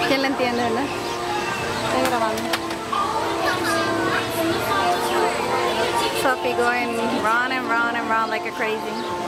¿Quién le entiende, verdad? Estoy grabando. Sofi going round and round and round like a crazy.